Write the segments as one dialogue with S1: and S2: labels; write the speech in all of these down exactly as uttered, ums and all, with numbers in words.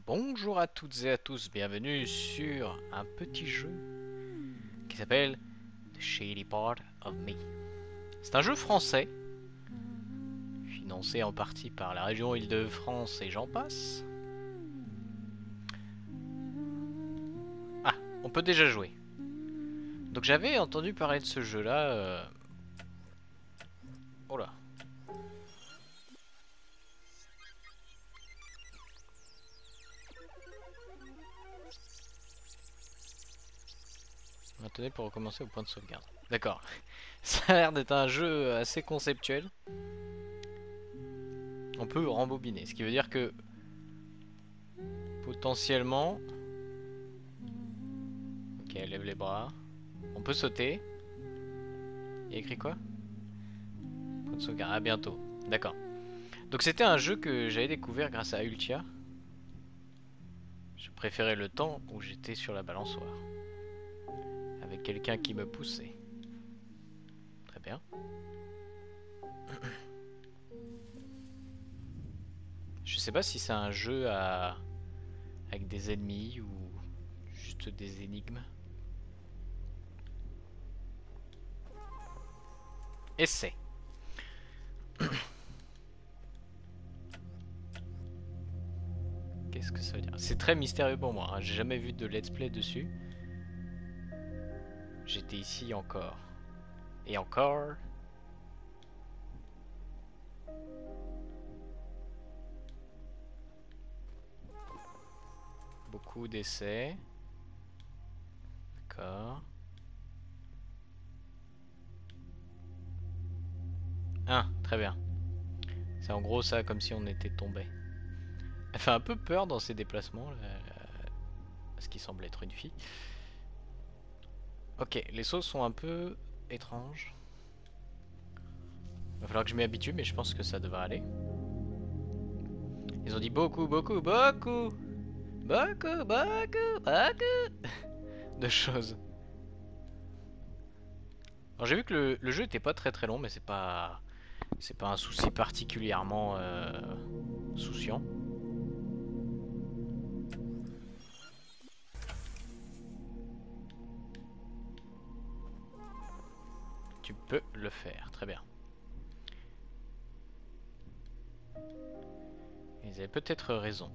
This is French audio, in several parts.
S1: Bonjour à toutes et à tous, bienvenue sur un petit jeu qui s'appelle The Shady Part of Me. C'est un jeu français, financé en partie par la région Île-de-France et j'en passe. Ah, on peut déjà jouer. Donc j'avais entendu parler de ce jeu-là... Euh... Oh là. Maintenez pour recommencer au point de sauvegarde. D'accord. Ça a l'air d'être un jeu assez conceptuel. On peut rembobiner, ce qui veut dire que potentiellement... Ok, lève les bras. On peut sauter. Il y a écrit quoi? Point de sauvegarde, à bientôt. D'accord. Donc c'était un jeu que j'avais découvert grâce à Ultia. Je préférais le temps où j'étais sur la balançoire. Avec quelqu'un qui me poussait. Très bien. Je sais pas si c'est un jeu à... avec des ennemis ou juste des énigmes. Essai. Qu'est-ce que ça veut dire? C'est très mystérieux pour moi, hein. J'ai jamais vu de let's play dessus. J'étais ici encore. Et encore. Beaucoup d'essais. D'accord. Ah, très bien. C'est en gros ça, comme si on était tombé. Elle fait un peu peur dans ses déplacements, là, ce qui semble être une fille. Ok, les sauts sont un peu étranges. Il va falloir que je m'y habitue, mais je pense que ça devrait aller. Ils ont dit beaucoup, beaucoup, beaucoup, beaucoup, beaucoup, beaucoup de choses. Alors j'ai vu que le, le jeu était pas très très long, mais c'est pas c'est pas un souci particulièrement euh, souciant. Tu peux le faire, très bien. Ils avaient peut-être raison.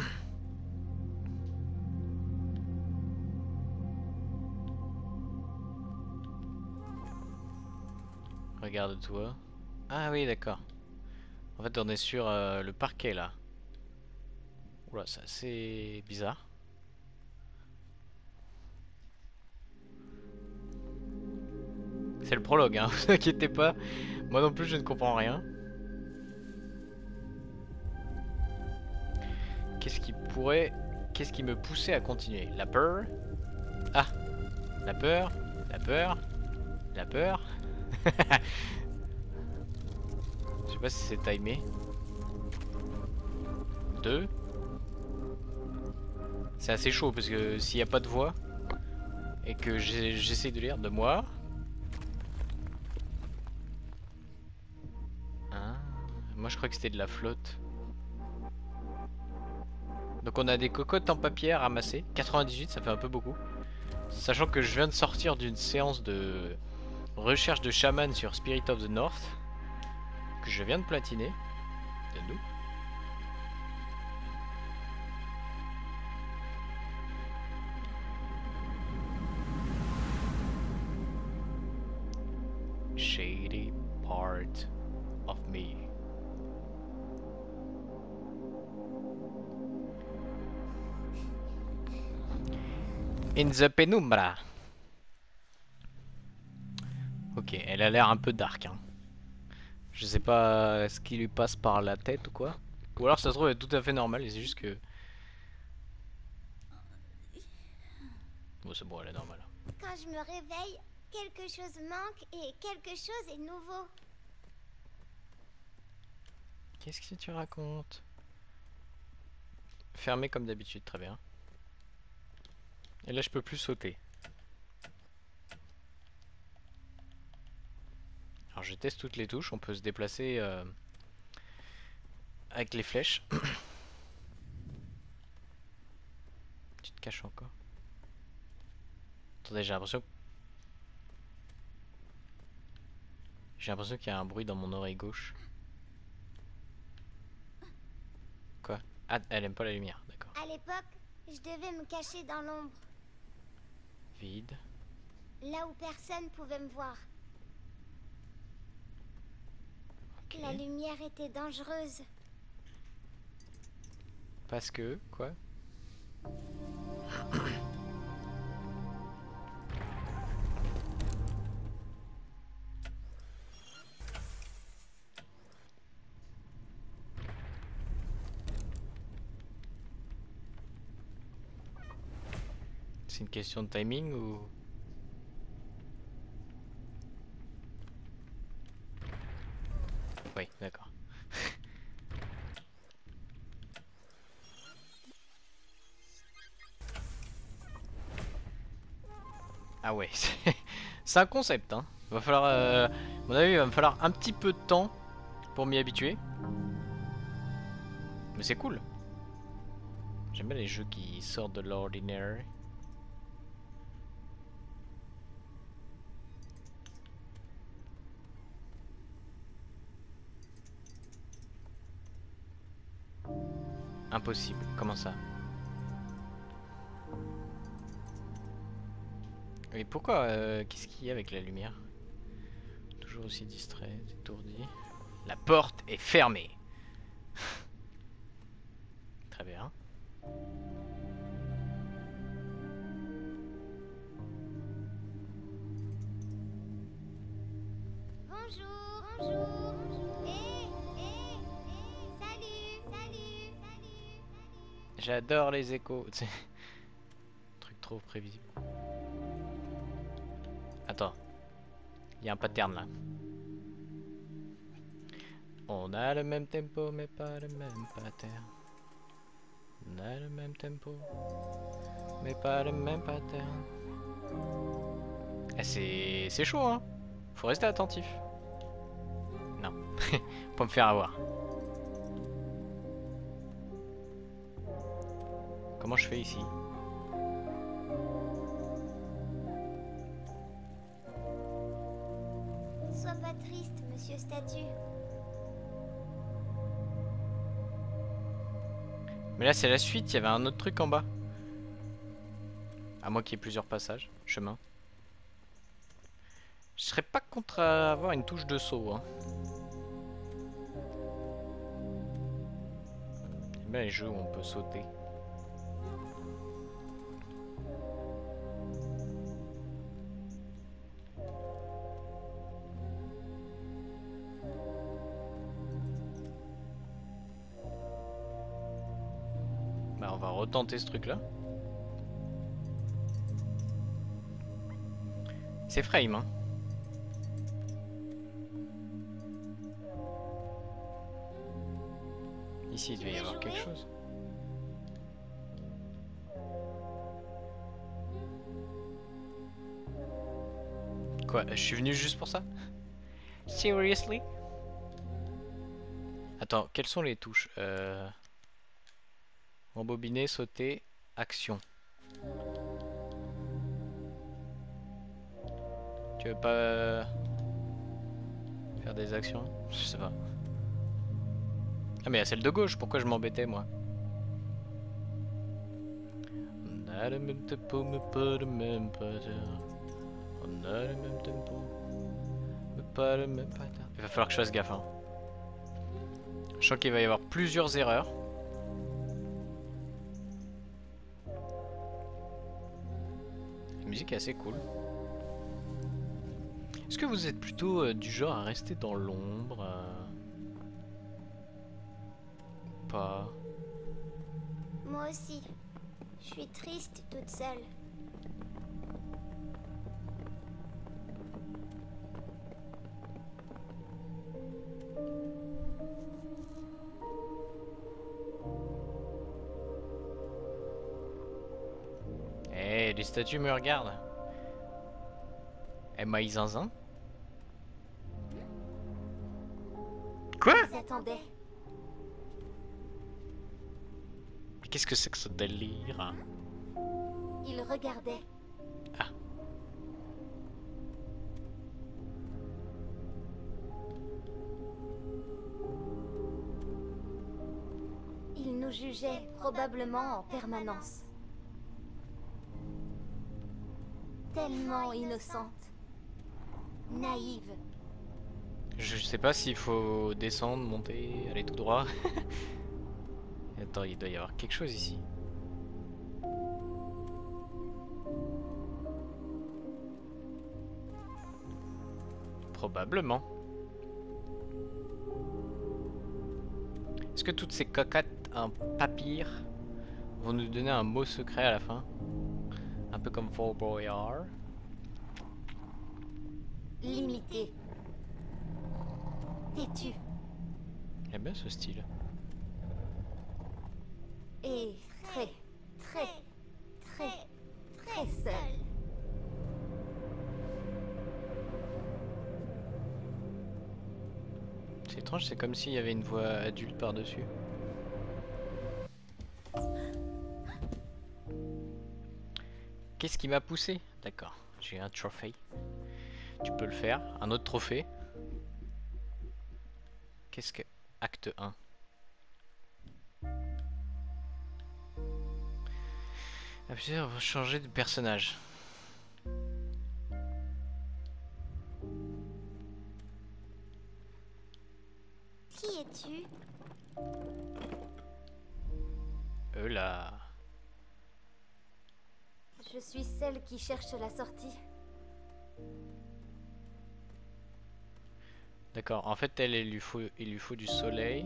S1: Regarde-toi. Ah oui, d'accord. En fait, on est sur euh, le parquet là. Oula, c'est assez bizarre. C'est le prologue, hein, vous inquiétez pas. Moi non plus, je ne comprends rien. Qu'est-ce qui pourrait... Qu'est-ce qui me poussait à continuer? La peur? Ah, la peur, la peur, la peur. Je sais pas si c'est timé. Deux. C'est assez chaud parce que s'il n'y a pas de voix et que j'essaie de lire de moi. Hein, moi je crois que c'était de la flotte. Donc on a des cocottes en papier à ramasser. quatre-vingt-dix-huit, ça fait un peu beaucoup. Sachant que je viens de sortir d'une séance de recherche de chaman sur Spirit of the North. Que je viens de platiner. De nous. Shady part of me. In the penumbra. Ok, elle a l'air un peu dark, hein. Je sais pas ce qui lui passe par la tête ou quoi. Ou alors ça se trouve elle est tout à fait normale, c'est juste que... Bon c'est bon, elle est normale.
S2: Quand je me réveille, quelque chose manque et quelque chose est nouveau.
S1: Qu'est-ce que tu racontes? Fermé comme d'habitude, très bien. Et là je peux plus sauter. Alors je teste toutes les touches, on peut se déplacer euh, avec les flèches. tu te caches encore? Attendez, j'ai l'impression... J'ai l'impression qu'il y a un bruit dans mon oreille gauche. Quoi? Ah, elle aime pas la lumière, d'accord.
S2: À l'époque, je devais me cacher dans l'ombre,
S1: Vide.
S2: là où personne pouvait me voir.
S1: Ok.
S2: La lumière était dangereuse.
S1: Parce que, quoi? C'est une question de timing ou... Oui, d'accord. Ah ouais, c'est un concept, hein. Il va falloir, euh, à mon avis, il va me falloir un petit peu de temps pour m'y habituer. Mais c'est cool. J'aime bien les jeux qui sortent de l'ordinaire. Impossible, comment ça? Mais pourquoi euh, qu'est-ce qu'il y a avec la lumière? Toujours aussi distrait, étourdi. La porte est fermée. Très bien.
S2: Bonjour, bonjour, bonjour. Eh, eh, eh, salut, salut, salut, salut.
S1: J'adore les échos. Truc trop prévisible. Attends. Il y a un pattern là. On a le même tempo mais pas le même pattern. On a le même tempo mais pas le même pattern. Eh, c'est c'est chaud hein. Faut rester attentif. Non. Pas me faire avoir. Comment je fais ici?
S2: Sois pas triste, monsieur Statue.
S1: Mais là c'est la suite, il y avait un autre truc en bas. À moins qu'il y ait plusieurs passages, chemin. Je serais pas contre avoir une touche de saut. Hein. J'aime bien les jeux où on peut sauter. Bah on va retenter ce truc là. C'est frame hein. Ici il devait y avoir quelque chose. Quoi? Je suis venu juste pour ça? Seriously? Attends, quelles sont les touches? euh... Rembobiner, sauter, action. Tu veux pas faire des actions? Je sais pas. Ah mais il y a celle de gauche, pourquoi je m'embêtais moi? On a le même tempo mais pas le même pattern. On a le même tempo mais pas le même pattern. Il va falloir que je fasse gaffe hein. Je sens qu'il va y avoir plusieurs erreurs. La musique est assez cool. Est-ce que vous êtes plutôt euh, du genre à rester dans l'ombre euh... Pas.
S2: Moi aussi. Je suis triste toute seule.
S1: Eh, hey, les statues me regardent. Eh, maïs zinzin. Quoi?
S2: J'attendais.
S1: Qu'est-ce que c'est que ce délire?
S2: Il regardait.
S1: Ah.
S2: Il nous jugeait probablement en permanence. Tellement innocente. Naïve.
S1: Je sais pas s'il faut descendre, monter, aller tout droit. Attends, il doit y avoir quelque chose ici. Probablement. Est-ce que toutes ces cocottes en papier vont nous donner un mot secret à la fin? Un peu comme Fort Boyard.
S2: Limité. Têtu.
S1: J'aime bien ce style.
S2: Et très, très, très, très seul.
S1: C'est étrange, c'est comme s'il y avait une voix adulte par-dessus. Qu'est-ce qui m'a poussé? D'accord, j'ai un trophée. Tu peux le faire. Un autre trophée. Qu'est-ce que... Acte un. Appuyez, on va changer de personnage.
S2: Qui es-tu?
S1: Euh là.
S2: Je suis celle qui cherche la sortie.
S1: D'accord, en fait elle, il lui faut, il lui faut du soleil.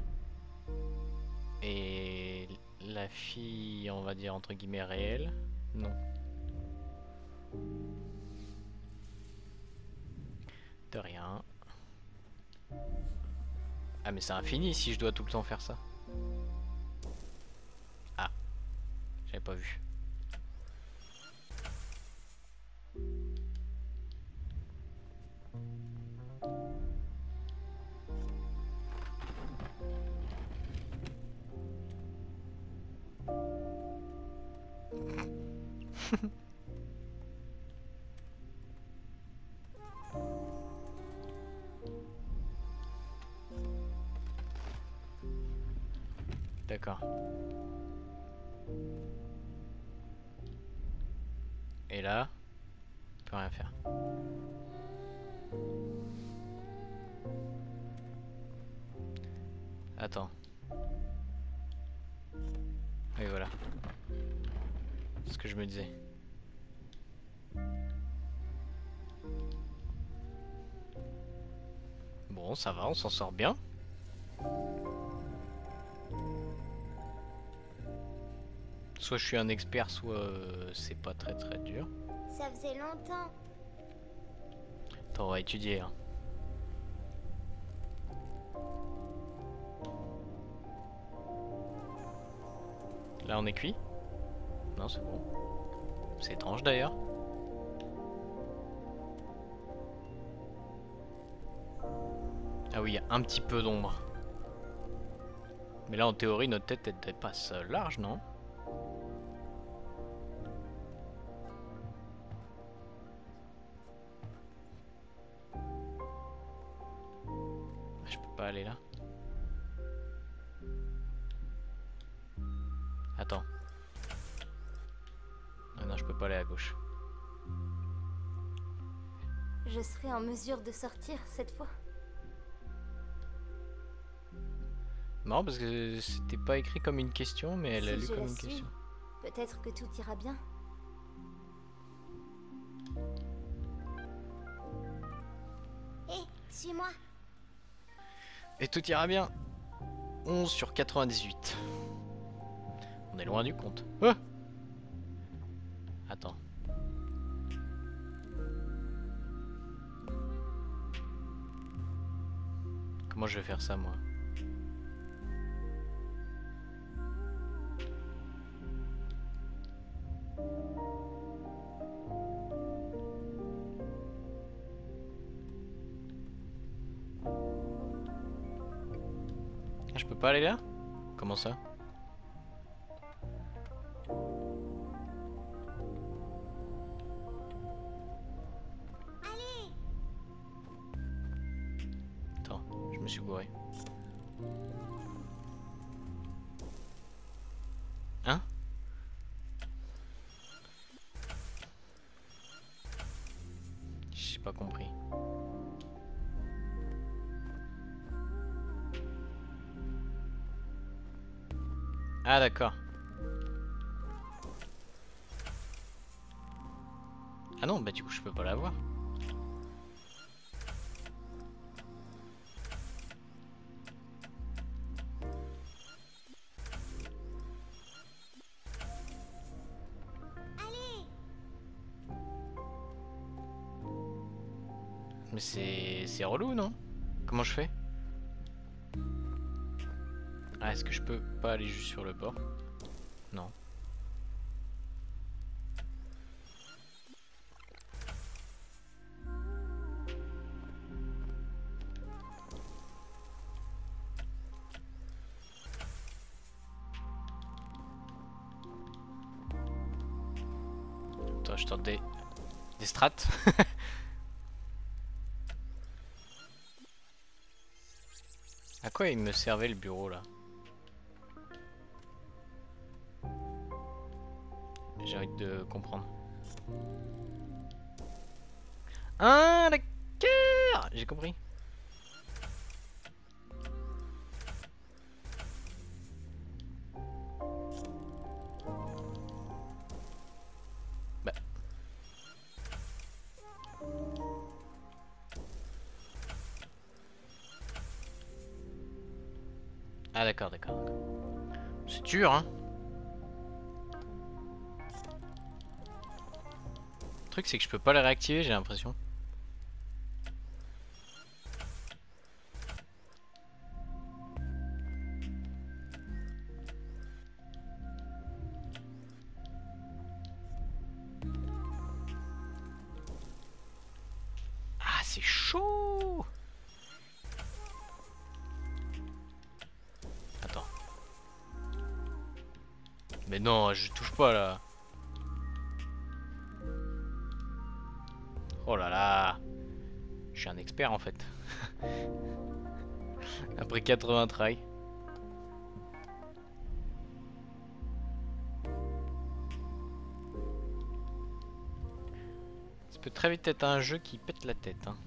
S1: Et la fille, on va dire entre guillemets réelle, non. De rien. Ah mais c'est infini si je dois tout le temps faire ça. Ah, j'avais pas vu. D'accord. Et là, on peut rien faire. Attends. Oui voilà. C'est ce que je me disais. Bon, ça va, on s'en sort bien. Soit je suis un expert, soit euh, c'est pas très très dur.
S2: Ça faisait longtemps.
S1: Attends, on va étudier. Hein. Là on est cuit? Non, c'est bon. C'est étrange d'ailleurs. Ah oui, il y a un petit peu d'ombre. Mais là en théorie notre tête elle dépasse large, non? Je peux pas aller là. Attends. Ah non, je peux pas aller à gauche.
S2: Je serai en mesure de sortir cette fois.
S1: Non, parce que c'était pas écrit comme une question, mais elle a
S2: Si
S1: lu
S2: je
S1: comme
S2: la
S1: une
S2: suis,
S1: question.
S2: peut-être que tout ira bien. Hé, suis-moi.
S1: Et tout ira bien. onze sur quatre-vingt-dix-huit. On est loin du compte. Oh, attends. Comment je vais faire ça, moi? Ah, je peux pas aller là? Comment ça? suis gouré. Hein? J'ai pas compris. Ah d'accord. Ah non, bah du coup je peux pas l'avoir.
S2: Allez,
S1: Mais c'est c'est relou, non? Comment je fais? Ah, est-ce que je peux pas aller juste sur le bord? Non. Attends, je tente des, des strats. À quoi il me servait le bureau là? J'ai envie de comprendre. Ah d'accord, j'ai compris. Bah. Ah d'accord, d'accord. C'est dur, hein. Le truc c'est que je peux pas les réactiver, j'ai l'impression. Ah c'est chaud. Attends. Mais non, je touche pas là. Oh là là. Je suis un expert en fait. Après quatre-vingts tries. Ça peut très vite être un jeu qui pète la tête, hein.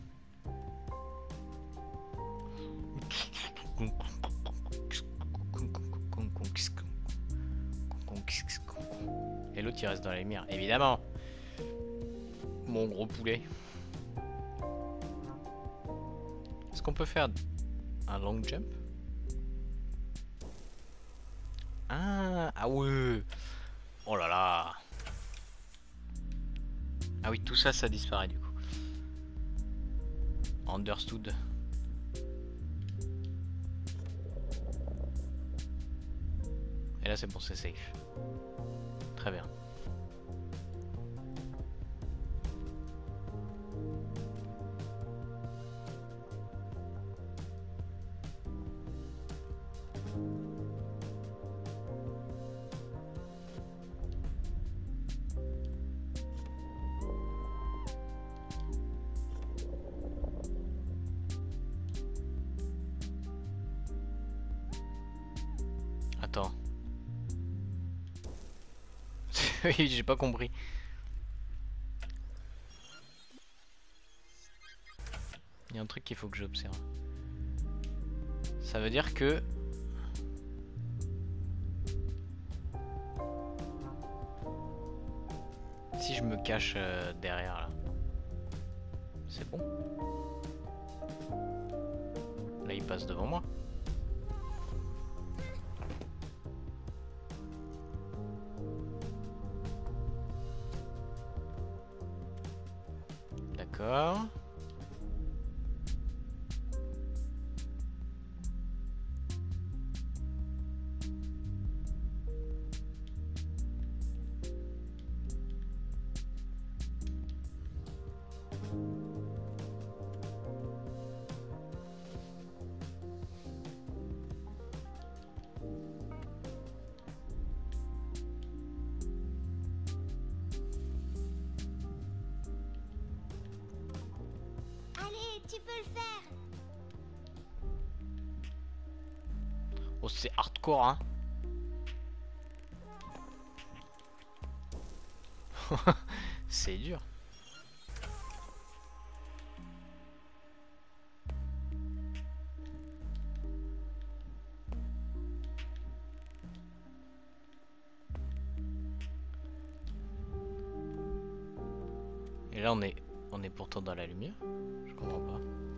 S1: Et l'autre il reste dans la lumière, évidemment. Mon gros poulet. Est-ce qu'on peut faire un long jump? Ah, ah ouais. Oh là là. Ah oui, tout ça, ça disparaît du coup. Understood. Et là c'est bon, c'est safe. Très bien. Attends. Oui, j'ai pas compris. Il y a un truc qu'il faut que j'observe. Ça veut dire que... si je me cache euh, derrière là, c'est bon. Là il passe devant moi. D'accord.
S2: allez, tu peux le faire.
S1: Oh, c'est hardcore, hein. C'est dur. Et là on est on est pourtant dans la lumière. Je comprends pas.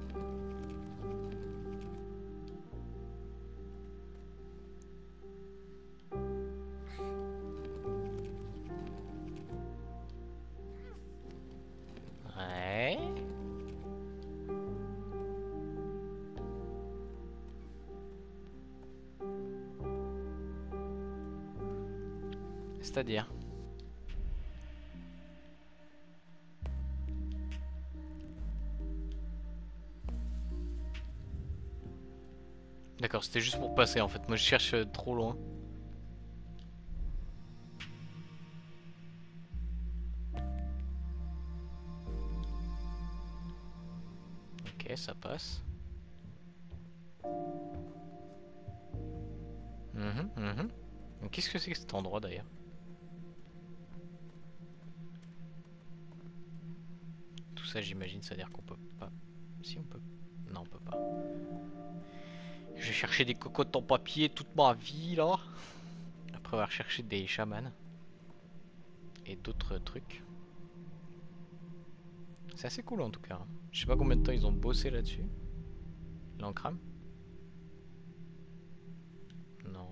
S1: Ouais. C'est-à-dire? D'accord, c'était juste pour passer en fait. Moi je cherche euh, trop loin. Ok, ça passe. Mhm, mhm. Mais qu'est-ce que c'est que cet endroit d'ailleurs? Tout ça j'imagine, ça veut dire qu'on peut pas. Si on peut. Non, on peut pas. Je vais chercher des cocottes en papier toute ma vie là. Après avoir cherché des chamans. Et d'autres trucs. C'est assez cool en tout cas. Je sais pas combien de temps ils ont bossé là-dessus. L'encrame? Non.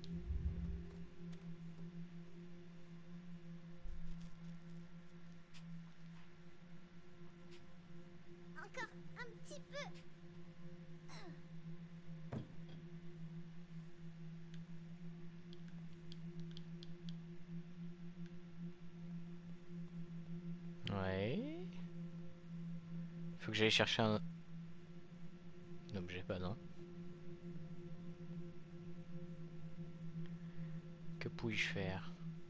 S2: Encore un petit peu.
S1: Ouais. Faut que j'aille chercher un... un objet, pas non. Que puis-je faire?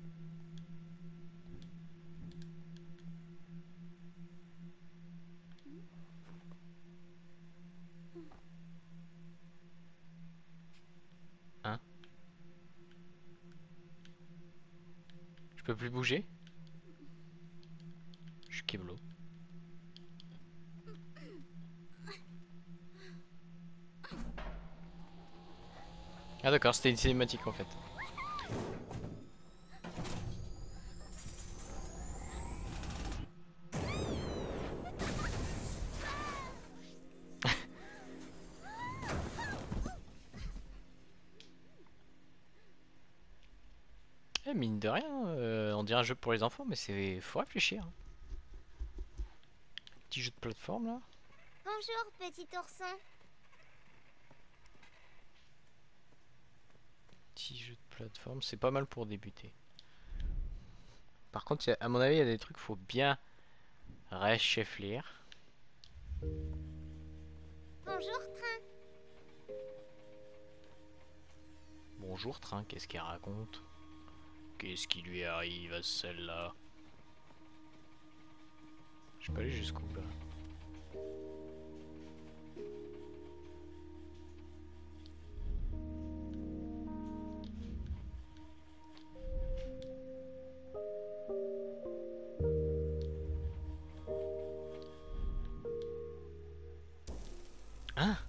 S1: Hein? Je peux plus bouger? Je suis keblo. Ah d'accord, c'était une cinématique en fait. Eh, mine de rien, euh, on dirait un jeu pour les enfants, mais c'est faut réfléchir. Petit jeu de plateforme là.
S2: Bonjour, petit ourson.
S1: Petit jeu de plateforme, c'est pas mal pour débuter. Par contre, y a- à mon avis, il y a des trucs faut bien réfléchir.
S2: Bonjour, train.
S1: Bonjour train, qu'est-ce qu'il raconte? Qu'est-ce qui lui arrive à celle-là? Je peux aller jusqu'où là? Hein?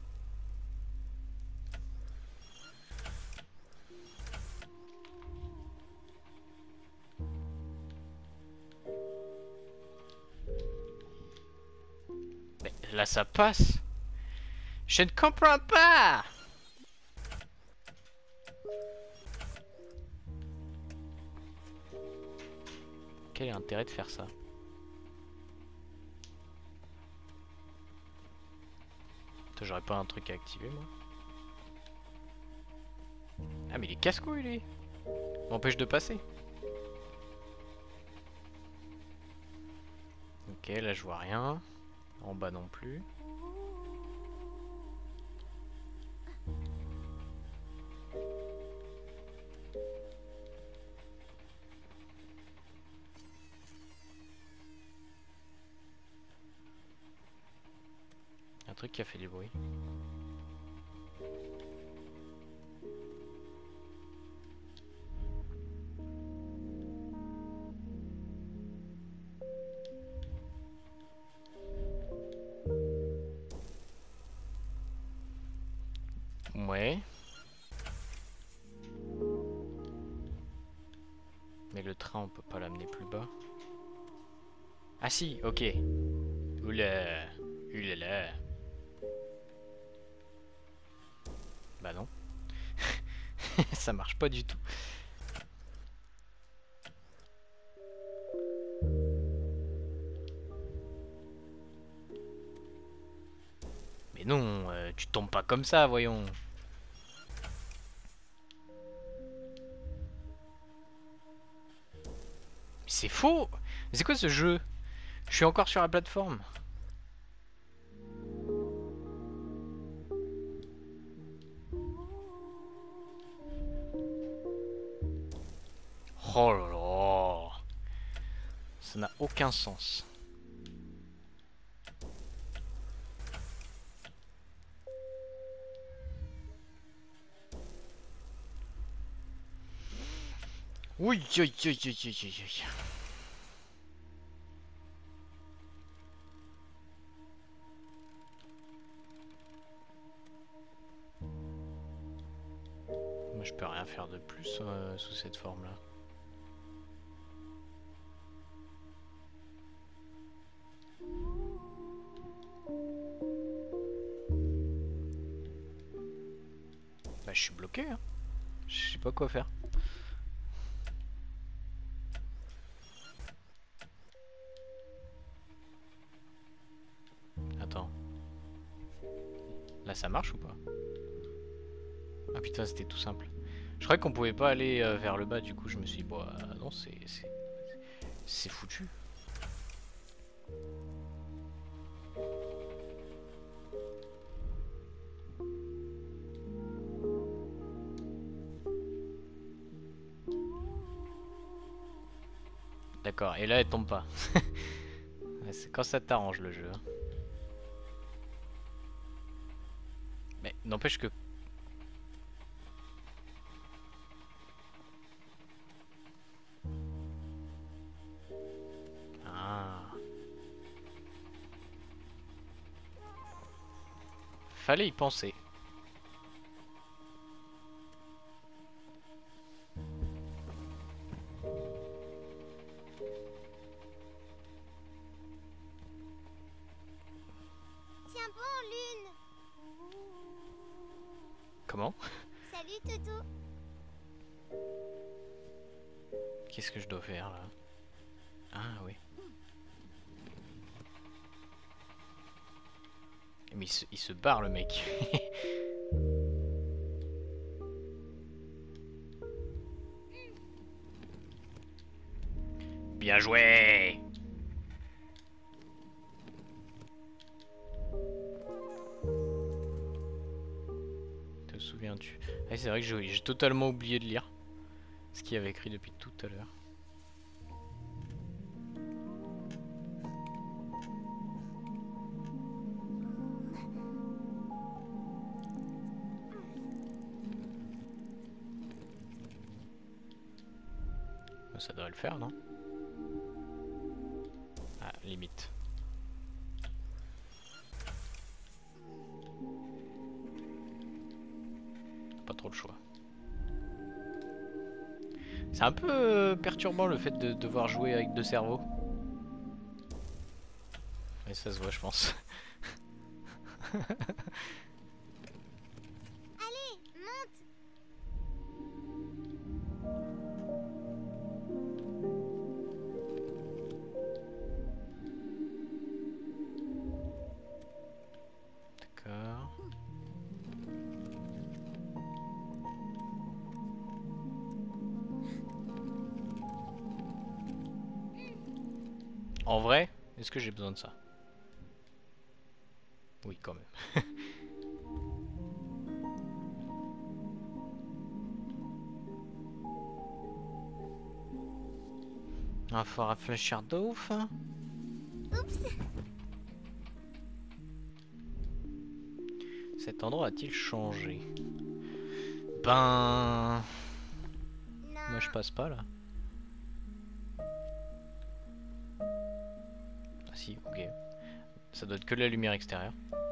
S1: Mais là ça passe. Je ne comprends pas. Quel est l'intérêt de faire ça? J'aurais pas un truc à activer moi. Ah mais il est casse-couille lui. M'empêche de passer. Ok, là je vois rien. En bas non plus. Un truc qui a fait du bruit. Mais le train, on peut pas l'amener plus bas. Ah si, ok. Oula. Oulala. Bah non. Ça marche pas du tout. Mais non, euh, tu tombes pas comme ça, voyons. Mais c'est faux. Mais c'est quoi ce jeu? Je suis encore sur la plateforme. Oh là là. Ça n'a aucun sens. Oui, oui, oui, oui, oui, oui. Moi, je peux rien faire de plus euh, sous cette forme-là. Bah, je suis bloqué, hein. Je sais pas quoi faire. Attends. Là, ça marche ou pas? Ah putain, c'était tout simple. Je croyais qu'on pouvait pas aller euh, vers le bas, du coup, je me suis dit, bon, euh, non, c'est... C'est foutu. D'accord, et là, elle tombe pas. C'est quand ça t'arrange, le jeu. Hein. Mais n'empêche que... Ah. Fallait y penser.
S2: Tiens bon, Lune.
S1: Comment?
S2: Salut, Toutou.
S1: Qu'est-ce que je dois faire, là? Ah, oui. Mais il se, il se barre, le mec. Bien joué! Te souviens-tu? Ah, c'est vrai que j'ai totalement oublié de lire ce qu'il y avait écrit depuis tout à l'heure. Ça devrait le faire, non? Ah, limite. Pas trop le choix. C'est un peu euh, perturbant le fait de devoir jouer avec deux cerveaux. Mais ça se voit, je pense.
S2: Allez, monte.
S1: D'accord. En vrai, est-ce que j'ai besoin de ça? Oui, quand même. Il va falloir réfléchir de ouf. Hein.
S2: Oups.
S1: Cet endroit a-t-il changé? Ben...
S2: Non.
S1: Moi je passe pas là. Ah si, ok. Ça doit être que de la lumière extérieure.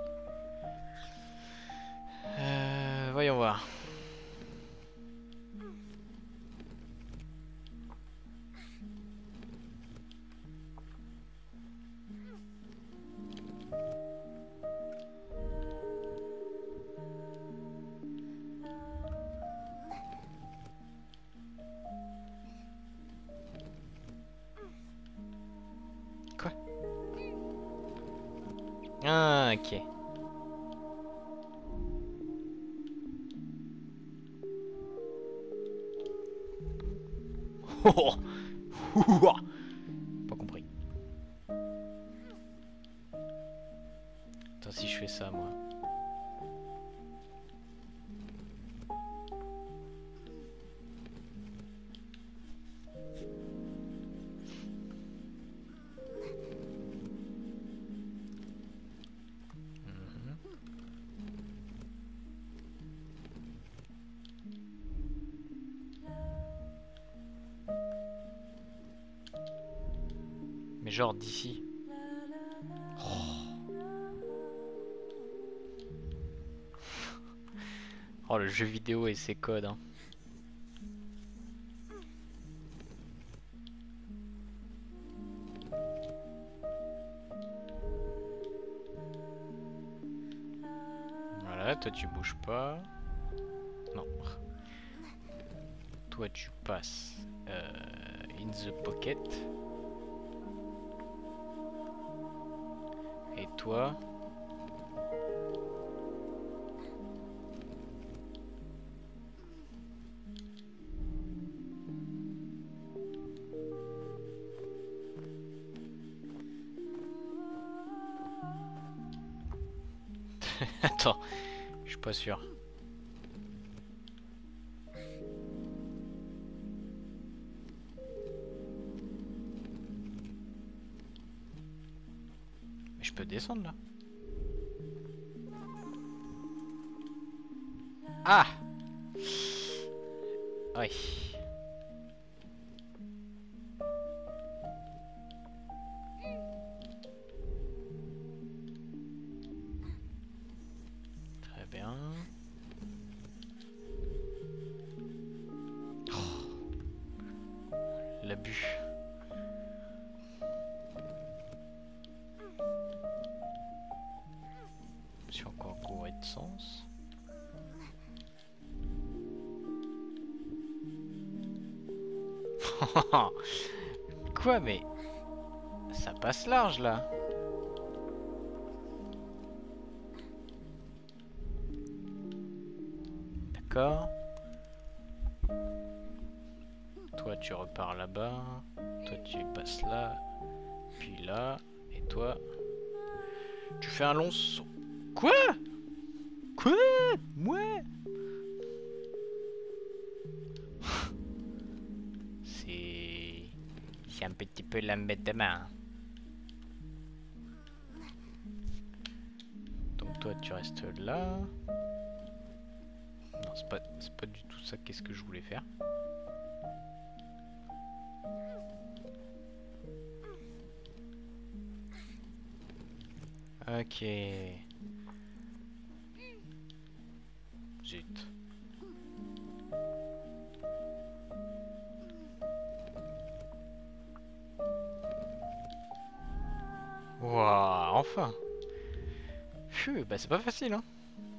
S1: Euh, voyons voir. Ah, ok. Oh, oh. Pas compris. Attends, si je fais ça, moi. Mais genre d'ici. Oh. Oh, le jeu vidéo et ses codes. Hein. Voilà, toi tu bouges pas. Non. Toi tu passes euh, in the pocket. Et toi... Attends, je suis pas sûr. Mais je peux descendre là. Ah! Oui. Très bien. Oh. L'abus. Je suis encore gouré de sens. Quoi, mais ça passe large là. D'accord. Toi tu repars là-bas. Toi tu passes là. Puis là. Et toi tu fais un long saut. Quoi? Quoi? Ouais. C'est... C'est un petit peu la bête de main. Donc toi tu restes là. Non, c'est pas, c'est pas du tout ça. Qu'est-ce que je voulais faire? Ok. Zut. Waouh, enfin. Phew, bah c'est pas facile, hein.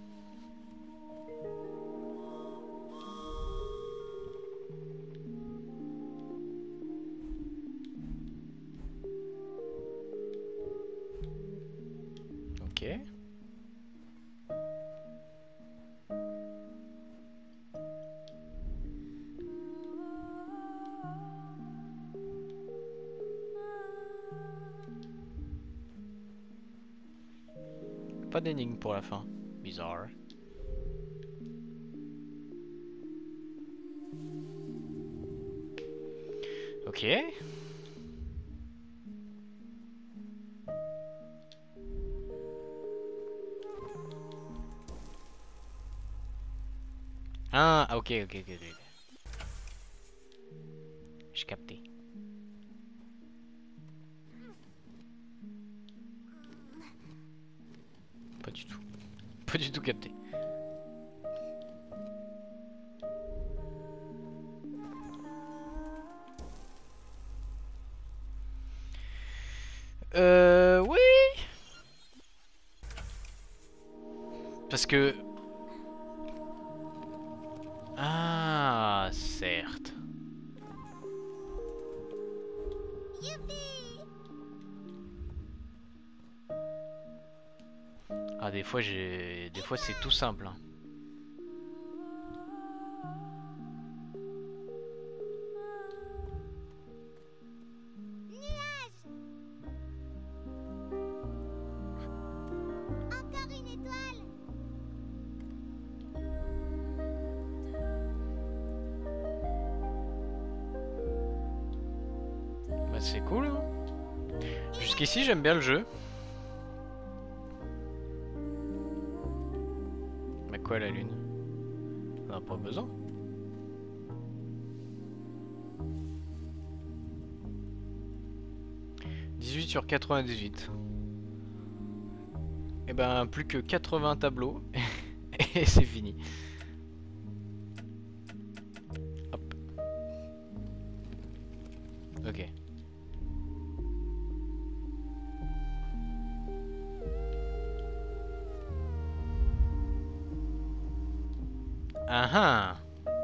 S1: Ok. Pas d'énigme pour la fin. Bizarre. Ok. Ah, ok, ok, ok, ok. J'ai capté. Pas du tout. Pas du tout capté. Euh... Oui. Parce que... Ah, certes.
S2: Youpi!
S1: des fois j'ai, des fois c'est tout simple. Hein.
S2: Nuage. Encore une étoile.
S1: Bah c'est cool. Hein. Jusqu'ici j'aime bien le jeu. Mais quoi la lune? On n'a pas besoin. dix-huit sur quatre-vingt-dix-huit. Et ben plus que quatre-vingts tableaux et c'est fini. Hop. Ok. Ah ah.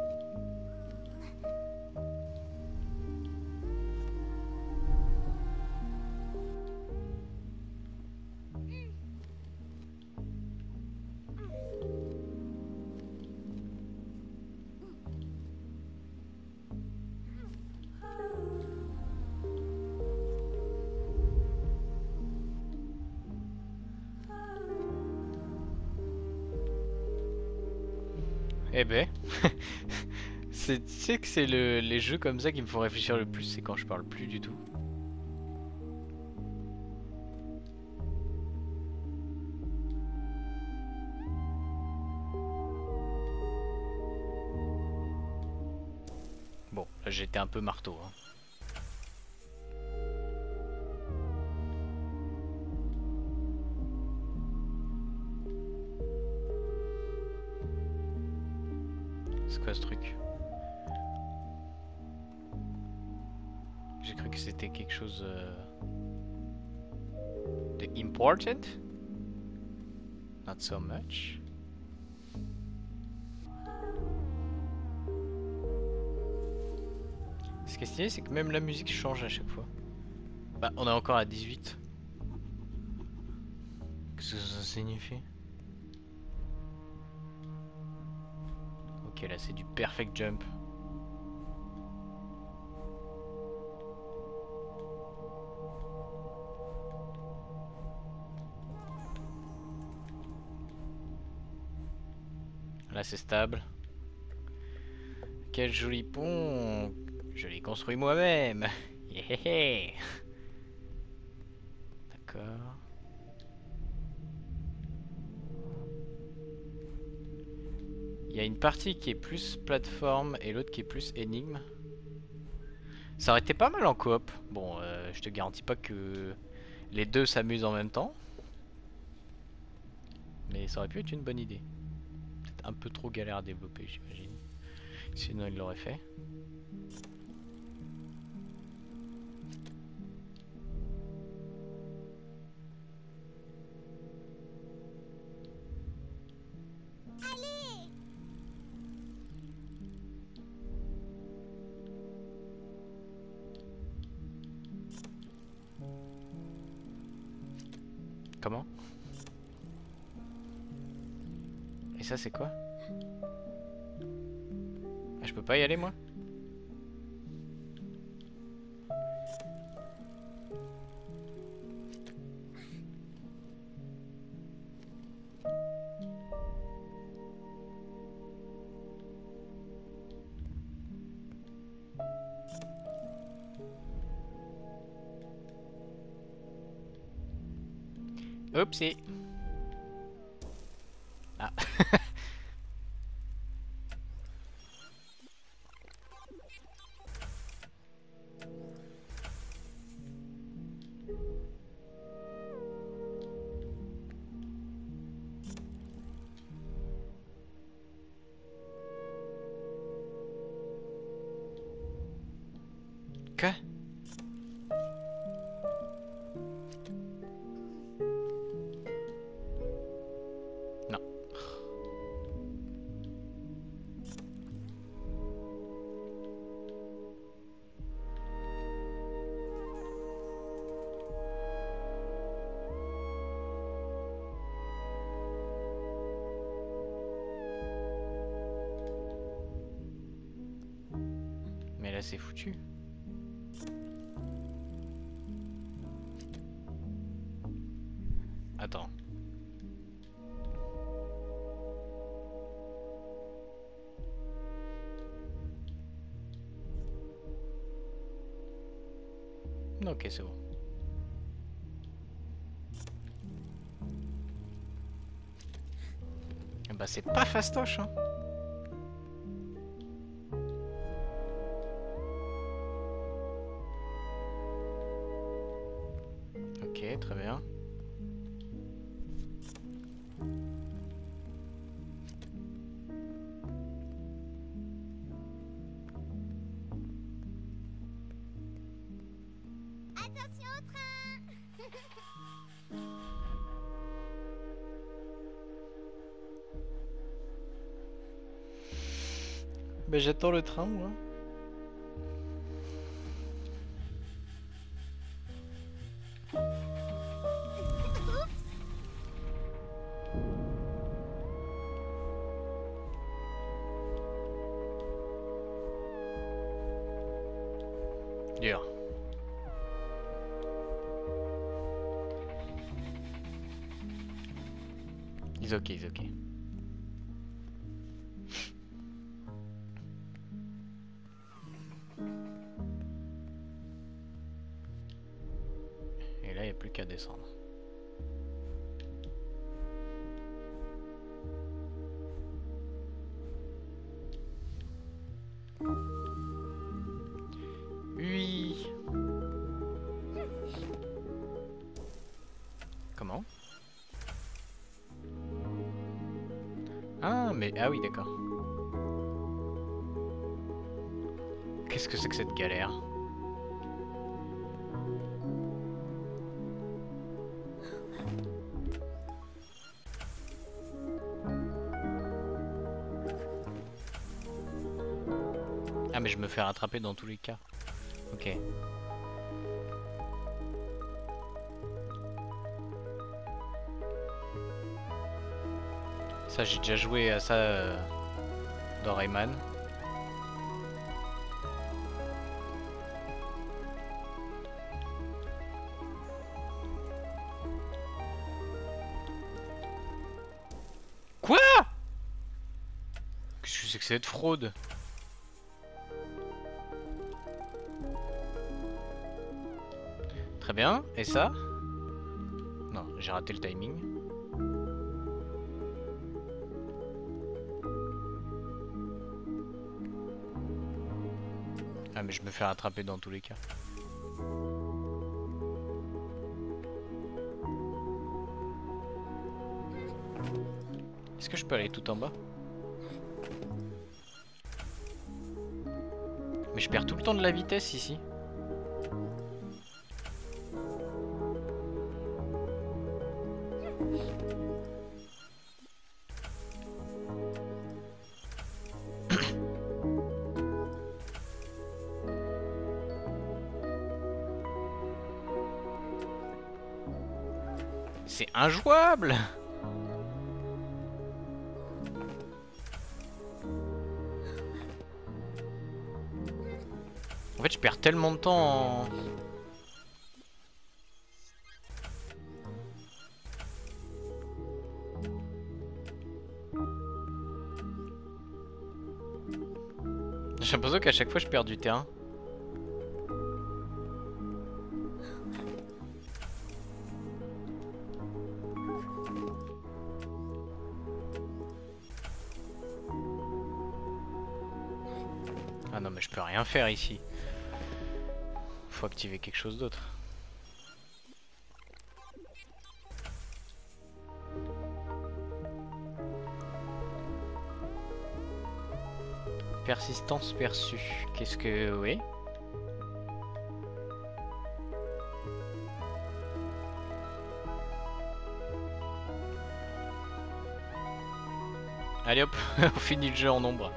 S1: Eh ben, c'est, tu sais que c'est le, les jeux comme ça qui me font réfléchir le plus, c'est quand je parle plus du tout. Bon, là j'étais un peu marteau. Hein. C'est quoi ce truc? J'ai cru que c'était quelque chose euh, de important. Not so much. Ce qui est stylé, c'est que même la musique change à chaque fois. Bah, on est encore à dix-huit. Qu'est-ce que ça signifie? Ok, là c'est du perfect jump. Là c'est stable. Quel joli pont! Je l'ai construit moi-même! Yeah. D'accord. Il y a une partie qui est plus plateforme et l'autre qui est plus énigme. Ça aurait été pas mal en coop. Bon, euh, je te garantis pas que les deux s'amusent en même temps. Mais ça aurait pu être une bonne idée. Peut-être un peu trop galère à développer, j'imagine. Sinon, il l'aurait fait.
S2: Allez.
S1: Comment? Et ça, c'est quoi? Ah, je peux pas y aller, moi? Oupsie. Ah. Quoi? Non. là c'est foutu. Attends. Ok, c'est bon. Bah c'est pas fastoche hein. Ok, très bien.
S2: Attention au train.
S1: Bah j'attends le train moi. Dur. Ils ok, ils ok. Et là, il n'y a plus qu'à descendre. Oui. Comment? Ah, mais... Ah oui, d'accord. Qu'est-ce que c'est que cette galère? Ah, mais je me fais rattraper dans tous les cas. Ok. Ça, j'ai déjà joué à ça euh, dans Rayman. Quoi? Qu'est-ce que c'est que cette fraude? Très bien, et ça? Non, j'ai raté le timing. Ah mais je me fais rattraper dans tous les cas. Est-ce que je peux aller tout en bas? Mais je perds tout le temps de la vitesse ici. C'est injouable. En fait, je perds tellement de temps en... J'ai l'impression qu'à chaque fois, je perds du terrain. Ah non mais je peux rien faire ici. Faut activer quelque chose d'autre. Persistance perçue. Qu'est-ce que... Oui. Allez hop, on finit le jeu en ombre.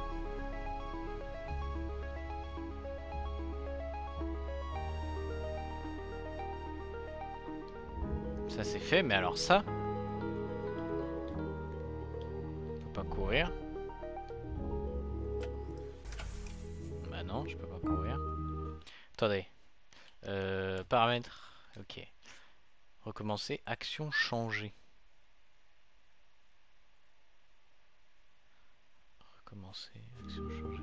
S1: Ça c'est fait, mais alors ça... Je peux pas courir. Bah non, je peux pas Attendez. Euh, paramètres. Ok. Recommencer. Action changée. Recommencer. Action changée.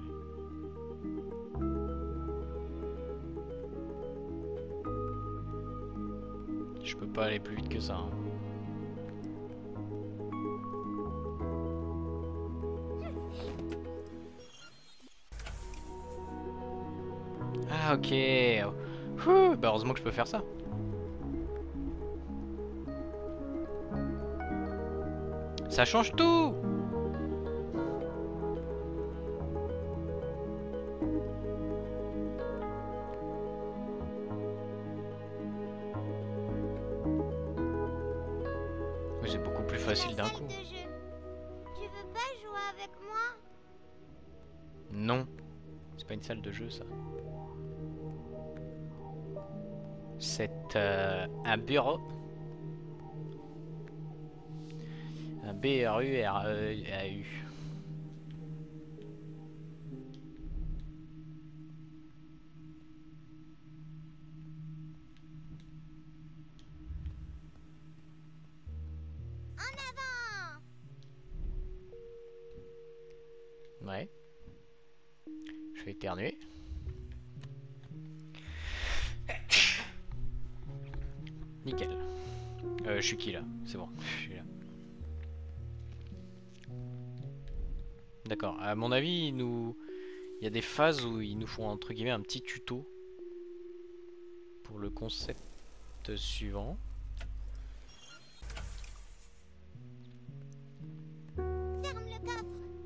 S1: Je peux pas aller plus vite que ça. Hein. Ah ok. Ouh, bah heureusement que je peux faire ça. Ça change tout. Mais c'est beaucoup plus facile d'un coup.
S2: Tu veux pas jouer avec moi?
S1: Non. C'est pas une salle de jeu ça. C'est euh, un bureau. Un B R U R E A U.
S2: En avant!
S1: Ouais. Je vais éternuer. Nickel. Euh, je suis qui là? C'est bon, je suis là. D'accord. À mon avis, il nous... il y a des phases où ils nous font entre guillemets un petit tuto pour le concept suivant.
S2: Ferme le coffre.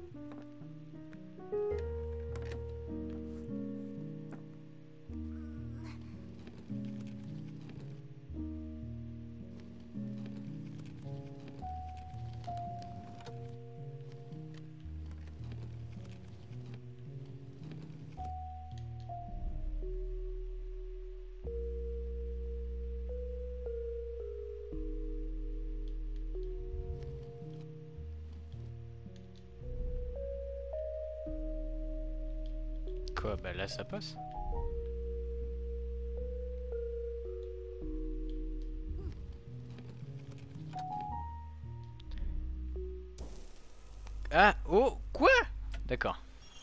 S1: Quoi? Bah là ça passe. Ah! Oh! Quoi? D'accord.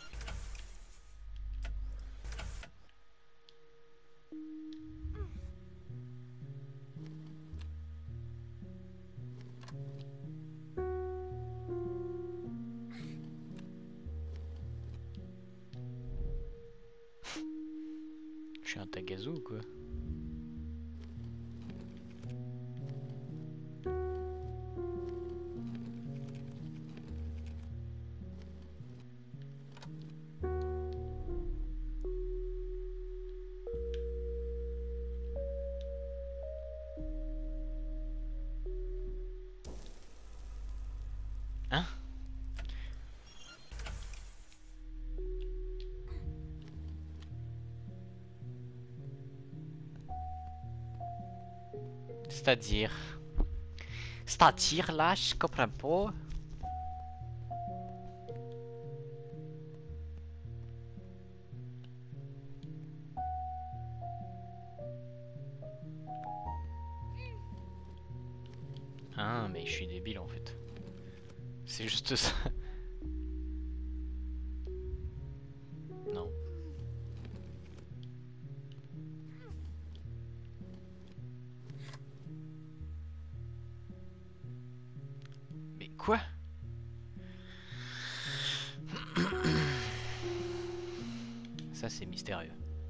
S1: Je suis un tagazou ou quoi? Hein? C'est-à-dire... C'est-à-dire là, je comprends pas. Ah, mais je suis débile en fait. C'est juste ça. Non. Mais quoi? Ça c'est mystérieux.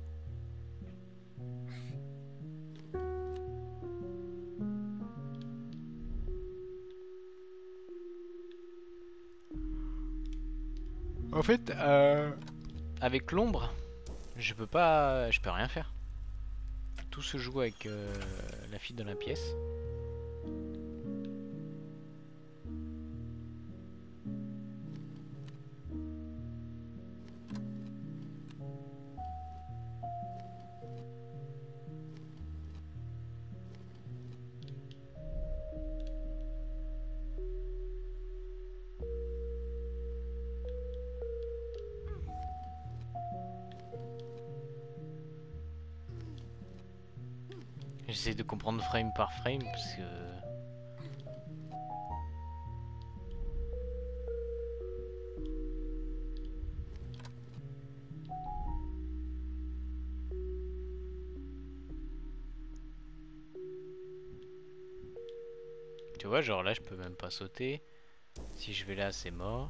S1: En fait, euh, avec l'ombre, je peux pas, je peux rien faire. Tout se joue avec euh, la fille dans la pièce. J'essaie de comprendre frame par frame parce que... Tu vois, genre là je peux même pas sauter. Si je vais là c'est mort.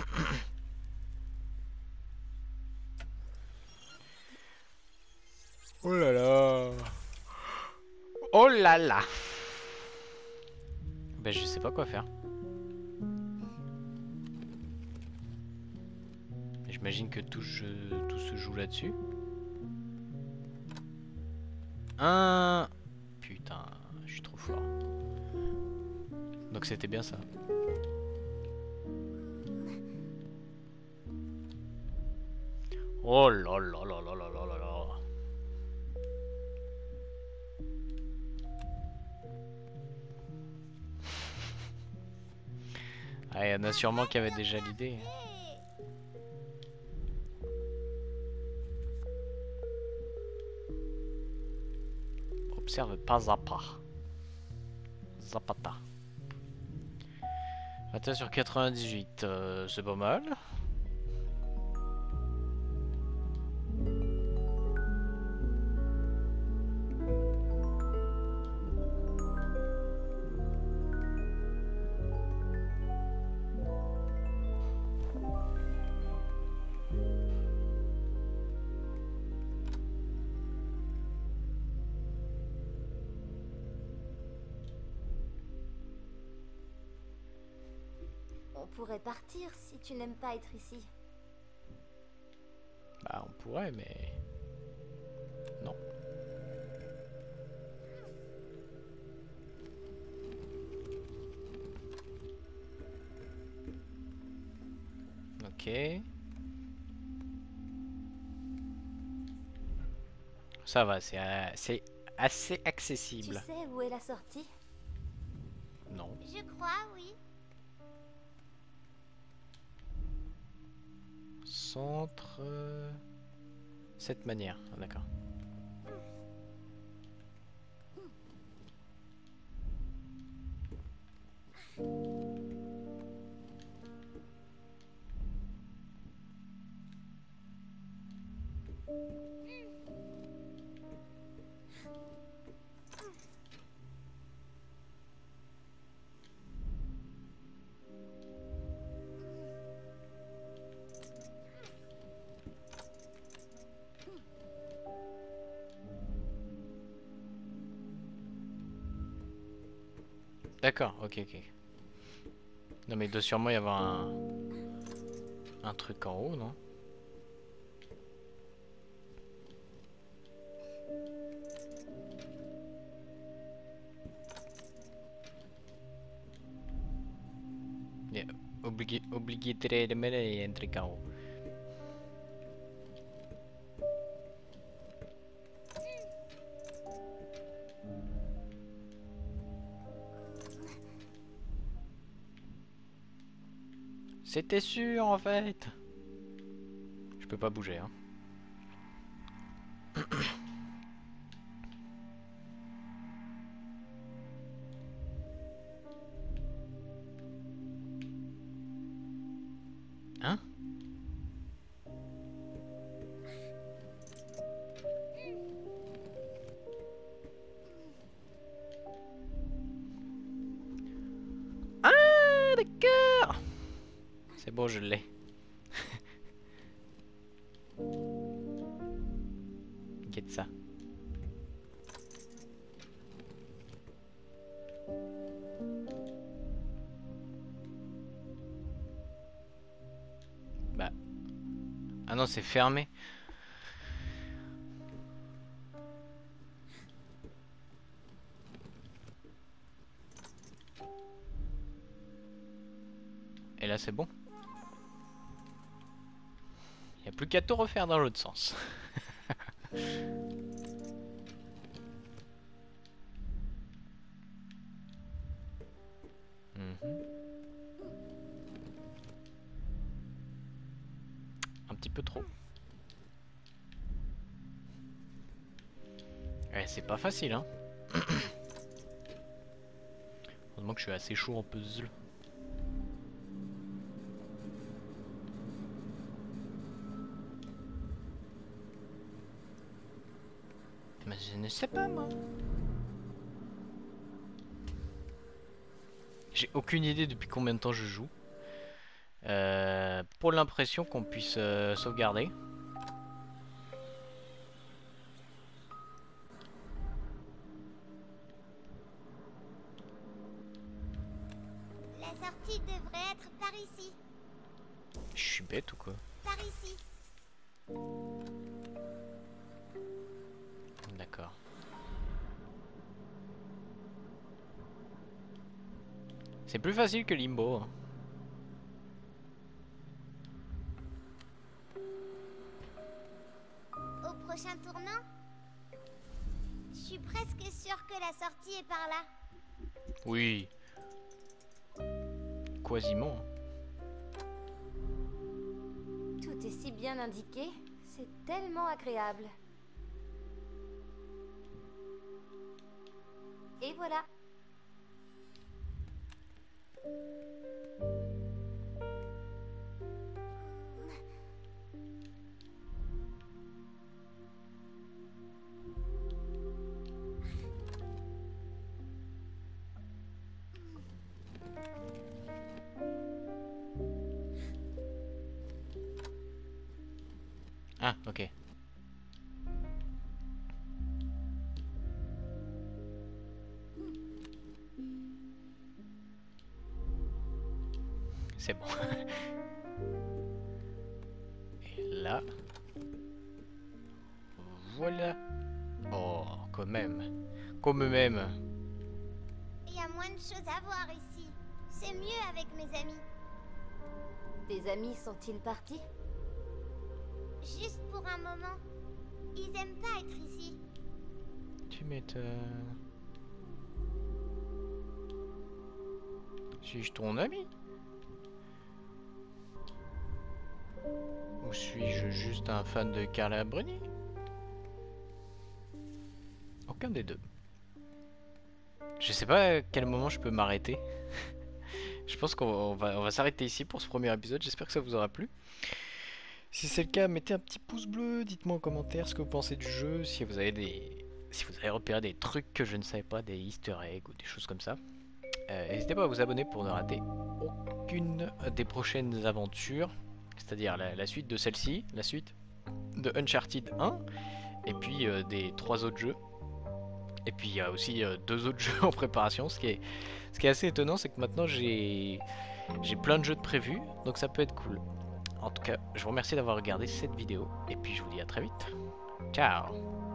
S1: Oh là là. Oh là là. Ben je sais pas quoi faire. J'imagine que tout, jeu, tout se joue là-dessus. Un... Putain, je suis trop fort. Donc c'était bien ça. Oh là là là là là là là là. Ah, il y en a sûrement qui avaient déjà l'idée. Observe pas à pas. Zapata. vingt et un sur quatre-vingt-dix-huit, euh, c'est pas mal.
S3: On pourrait partir si tu n'aimes pas être ici.
S1: Bah on pourrait mais... Non. Ok. Ça va, c'est euh, c'est assez accessible.
S3: Tu sais où est la sortie?
S1: Non.
S2: Je crois, oui.
S1: Centre... euh, Cette manière, ah, d'accord. D'accord, ok, ok. Non mais il doit sûrement y avoir un... Un truc en haut, non? Yeah. Obligé, obligatoirement il y a un truc en haut. C'était sûr en fait. Je peux pas bouger hein. Hein? Ah d'accord. C'est bon, je l'ai. Qu'est-ce ça? Bah. Ah non, c'est fermé. Et là, c'est bon. Il n'y a plus qu'à tout refaire dans l'autre sens. Mhm. Un petit peu trop. Ouais, c'est pas facile, hein. Heureusement que je suis assez chaud en puzzle. Mais je ne sais pas moi. J'ai aucune idée depuis combien de temps je joue. Euh, pour l'impression qu'on puisse euh, sauvegarder.
S2: La sortie devrait être par ici.
S1: Je suis bête ou quoi?
S2: Par ici.
S1: D'accord. C'est plus facile que Limbo. Hein.
S2: Au prochain tournant, je suis presque sûre que la sortie est par là.
S1: Oui. Quasiment.
S3: Tout est si bien indiqué, c'est tellement agréable. Et voilà.
S1: Ah, ok. C'est bon. Et là. Voilà. Oh, quand même. Comme même.
S2: Il y a moins de choses à voir ici. C'est mieux avec mes amis.
S3: Tes amis sont-ils partis?
S2: Juste pour un moment. Ils aiment pas être ici.
S1: Tu m'étonnes. Suis-je ton ami? Ou suis-je juste un fan de Carla Bruni? Aucun des deux. Je sais pas à quel moment je peux m'arrêter. Je pense qu'on va, on va s'arrêter ici pour ce premier épisode. J'espère que ça vous aura plu. Si c'est le cas, mettez un petit pouce bleu. Dites-moi en commentaire ce que vous pensez du jeu. Si vous avez des, si vous avez repéré des trucs que je ne savais pas, des easter eggs ou des choses comme ça. Euh, N'hésitez pas à vous abonner pour ne rater aucune des prochaines aventures. C'est-à-dire la, la suite de celle-ci, la suite de Uncharted un. Et puis euh, des trois autres jeux. Et puis il y a aussi euh, deux autres jeux en préparation. Ce qui est, ce qui est assez étonnant, c'est que maintenant j'ai j'ai plein de jeux de prévus. Donc ça peut être cool. En tout cas, je vous remercie d'avoir regardé cette vidéo. Et puis je vous dis à très vite. Ciao!